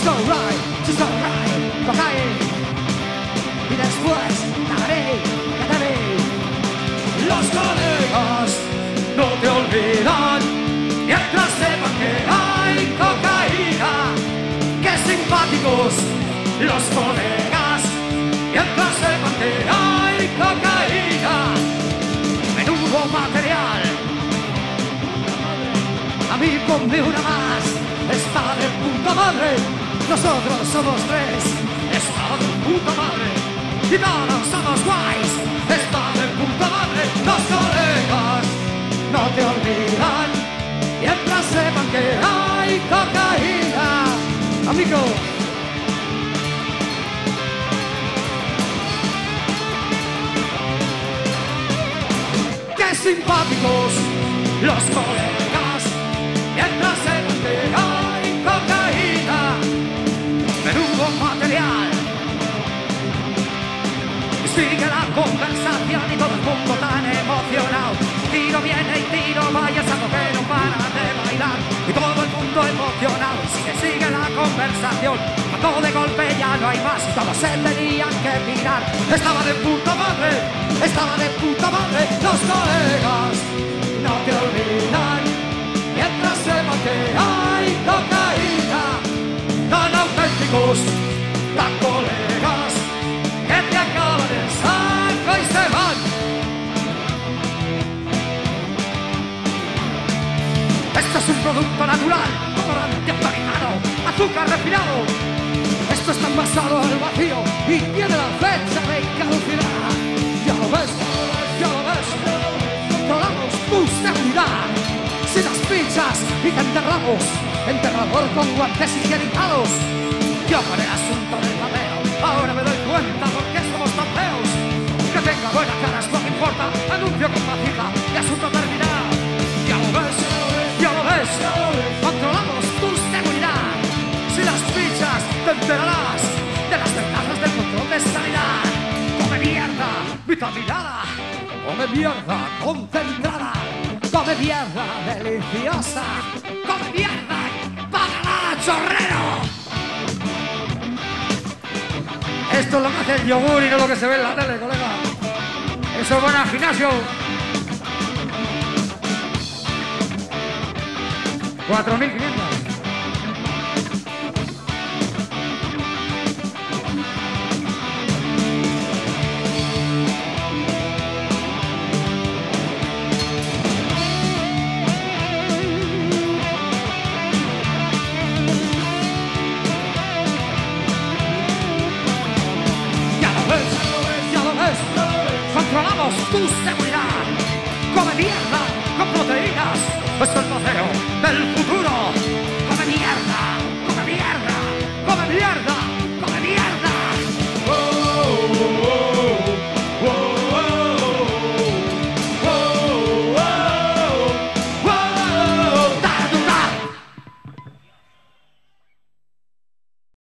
She's alright, cocaína. Y después cantaré. Los colegas no te olvidan mientras sepan que hay cocaína. Qué simpáticos los colegas mientras sepan que hay cocaína. Menudo material. A mí ponme una más. Está de puta madre. Nosotros somos tres. Está de puta madre. Y todos somos guays. Está de puta madre. Los colegas no te olvidan mientras sepan que hay cocaína. Amigo. Qué simpáticos los colegas mientras sepan que hay cocaína. Menudo material. Sigue la conversación y todo el mundo tan emocionado. Tiro viene y tiro vaya, algo que no para de bailar. Y todo el mundo emocionado. Sigue la conversación. Cuando de golpe ya no hay más y todos se tenían que mirar. Estaba de puta madre. Los colegas no te olvidan mientras sepan que hay cocaína. Tan auténticos, tan colegas, que te acaban el saco y se van. Esto es un producto natural, colorante americano, azúcar refinado. Esto está envasado al vacío y tiene la fecha de caducidad. Ya lo ves, controlamos tu seguridad. Si las pinchas y te enterramos, enterrador con guantes higienizados. Yo con el asunto del papeo, ahora me doy cuenta por qué somos tan feos. Que tenga buena cara es lo que importa, anuncio con facilidad y asunto terminado. Ya lo ves, controlamos tu seguridad. Si las pinchas te enterarás de las ventajas del control de sanidad. Come mierda vitaminada, come mierda concentrada, come mierda deliciosa, come mierda y págala, chorrero. Esto es lo que hace el yogur y no lo que se ve en la tele, colega. Eso es bueno al gimnasio. 4.500. Controlamos tu seguridad. Come mierda con proteínas. Es el paseo del futuro.